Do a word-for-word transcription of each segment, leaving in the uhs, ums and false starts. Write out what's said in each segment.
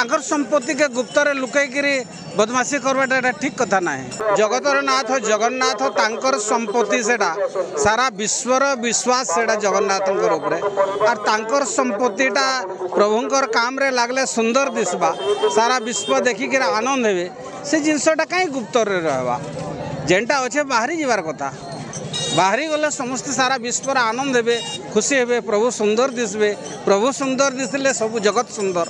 तांकर संपत्ति के गुप्तर लुकैकरी बदमाशी करवाटा ठीक कथा ना। जगतर नाथ जगन्नाथ तांकर संपत्ति सेटा सारा विश्वर विश्वास सेटा जगन्नाथ और तांकर संपत्तिटा प्रभुंकर काम रे लागले सुंदर दिसबा सारा विश्व देखिक आनंद हे से जिनसटा कहीं गुप्तर रहबा जेनटा अच्छे बाहरी जीवार कथा बाहरी गले समस्त सारा विश्व आनंद हे खुशी हे प्रभु सुंदर दिसबे प्रभु सुंदर दिसले सब जगत सुंदर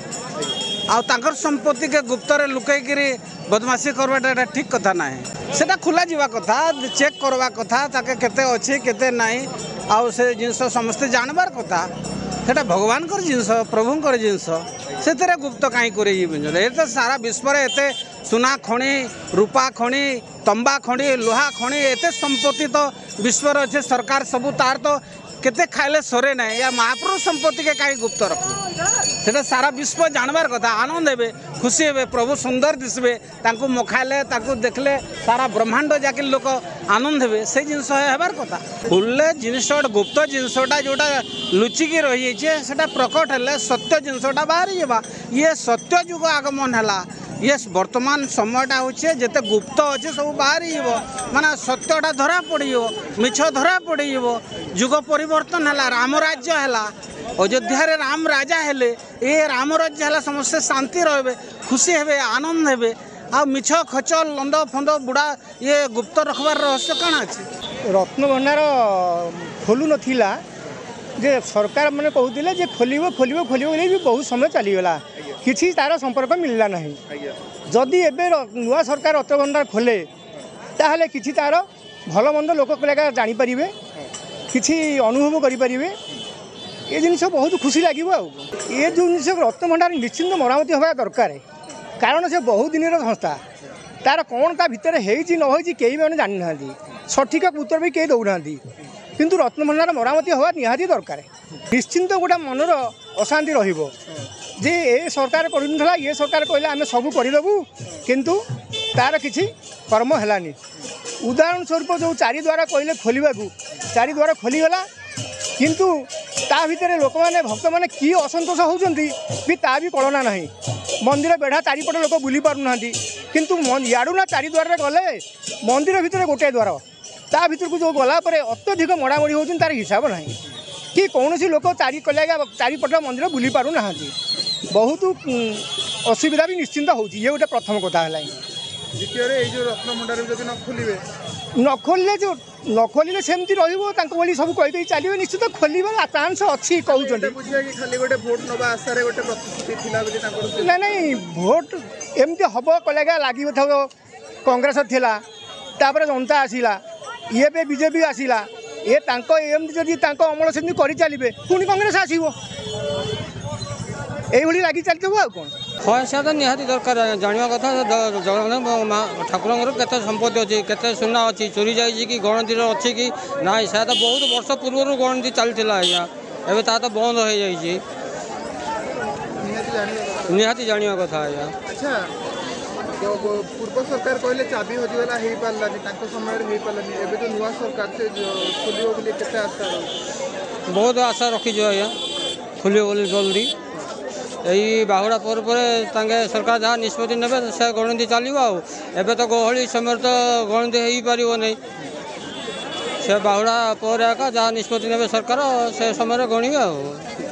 आउ तांकर संपत्ति के गुप्तर लुकैकरी बदमाशी करवाटा ठीक कथा ना। सेटा खुला जीवा कथा चेक करवा कथा ताके केते अच्छे केते नाही आउ से जिनस समस्ते जानबार कथा सेटा भगवान कर जिनस प्रभुंकर जिनस से गुप्त कहीं करे तो सारा विश्व एते सुना खणी रूपा खणी तंबा खणी लोहा खणी एते संपत्ति तो विश्वर अच्छे सरकार सबू तार तो केते खाइले सरे ना या महाप्रभु संपत्ति के कहीं गुप्त रखू से सारा विश्व जानबार कथा आनंद हे खुशी हे प्रभु सुंदर दिसबे तांको मखाइले तांको देखले सारा ब्रह्मांड जाके लोक आनंद हे से जिनस हेबार कथा खुले जिनस गुप्त जिनसटा जोटा लुचिकी रही है प्रकट हेले सत्य जिनसटा बाहरी जावा ये सत्य जुग आगमन है ये वर्तमान समयटा होचे जेते गुप्त अच्छे सब बाहरी माना सत्यटा धरा पड़ मिछ धरा पड़ जुग परिवर्तन है राम राज्य है अयोध्या रे राम राजा हेले ये राम राज्य है समस्ते शांति रे खुशी हे आनंद हे आ मिछ खच लंद फंद बुढ़ा ये गुप्त रखबार रहस्य कण अच्छे रत्न भंडार खोलु नथिला जे सरकार मैंने कहते जे खोल खोल खोल भी बहुत समय चलीगला किसी तार संपर्क मिलला नहीं जदि एबे नुआ सरकार रत्न भंडार खोले ताहले किसी तार भल मंद लोक जापर किसी अनुभव करें ये जिनस बहुत खुशी लगे ये जो जिनस रत्न भंडार निश्चिंत मरामती हवा दरकार कारण से बहुत दिन संस्था तार कौन ता भितर होती न होती कई मैंने जानी ना सठिक उत्तर भी कई दौना किंतु रत्न भंडार मरामती हवा निहाती दरकार निश्चिंत गोटे मनर अशांति रहिबो जे ए सरकार करूनथला ये सरकार कहले आमे सब करदेबू किंतु तार किसी कर्म हेलानी उदाहरण स्वरूप जो चारि द्वारा कहले खोलिबा चारि द्वारा खोलीगला किंतु ता भितर लोक मैंने भक्त मैंने कि असंतोष होउचंती भी ता भी कलना नहीं मंदिर बेढ़ा चारिपट लोक बुली पारुना किंतु याडू ना चारि द्वार गले मंदिर भितर गोटे द्वार ता भीतर को जो गला पर अत्यधिक मड़ामड़ी होती तार हिसाब ना कि कौन सी लोक चारि कले चारिपट मंदिर बुली पारुना बहुत असुविधा भी निश्चिंत होची ये गोटे प्रथम कथा है द्वितीय जो रत्न भंडार जब न खोलिए न खोलिले जो न खोलिले सेमती रही सब कही चलिए निश्चित खोलवा चांस अच्छी कहते ना नहीं भोट एमती हम कलेगा लगे कांग्रेस थिला तापर जनता आसला ये भी बीजेपी आसला ये एमती जब अमल सेमती कर चलिए पुणी कांग्रेस आसो ये लगी चलते आ कौन हाँ से तो निहाती दरकार जाना कथा जगन्नाथ ठाकुर केते संपत्ति अच्छी केते सुना अच्छी चोरी जाइए कि गणती अच्छी कि ना से तो बहुत वर्ष पूर्व गणती चलता आज्ञा एवं ता तो बंद हो जाइए निहाती जाना कथा आज्ञा। अच्छा पूर्व सरकार कहले चाबी हजिगला हो पारानी समय हो पारानी एवं तो नुआ सरकार से खोल केते आशा बहुत आशा रखी आज्ञा खोल जल्दी यही बाहुड़ा पर पर सरकार जहाँ निष्पत्ति ने से गणति चलो आबे तो गहली समय तो गणति हो पार नहीं से बाहुड़ा पर जहाँ निष्पत्ति ने सरकार से समय गणवे आ।